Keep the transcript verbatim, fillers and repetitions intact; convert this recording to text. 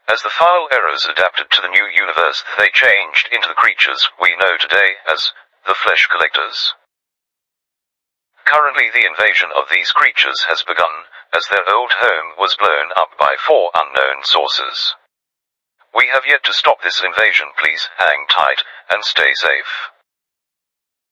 As the file errors adapted to the new universe, they changed into the creatures we know today as the Flesh Collectors. Currently the invasion of these creatures has begun, as their old home was blown up by four unknown sources. We have yet to stop this invasion. Please hang tight and stay safe.